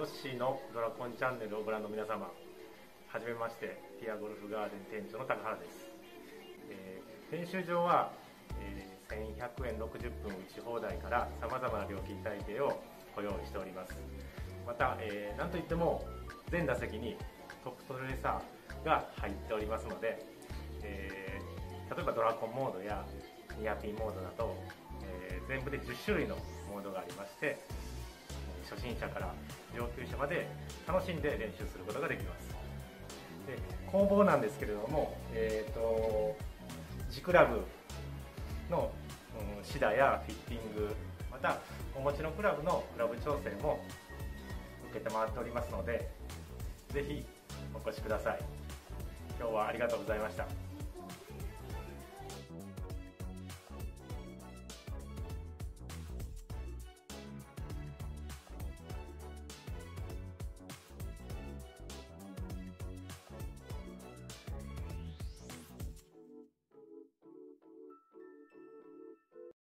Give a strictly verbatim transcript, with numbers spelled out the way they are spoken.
ヨッシーのドラコンチャンネルをご覧の皆様、はじめまして。ティアゴルフガーデン店長の高原です。えー、練習場は、えー、せんひゃくえんろくじゅっぷん打ち放題からさまざまな料金体系をご用意しております。また、えー、なんといっても全打席にトップトレーサーが入っておりますので、えー、例えばドラコンモードやニアピンモードなど、えー、全部でじゅっしゅるいのモードがありまして、初心者から上級者まで楽しんで練習することができます。で、工房なんですけれども、えーと、Gクラブの、うん、シダやフィッティング、またお持ちのクラブのクラブ調整も受けて回っておりますので、ぜひお越しください。今日はありがとうございました。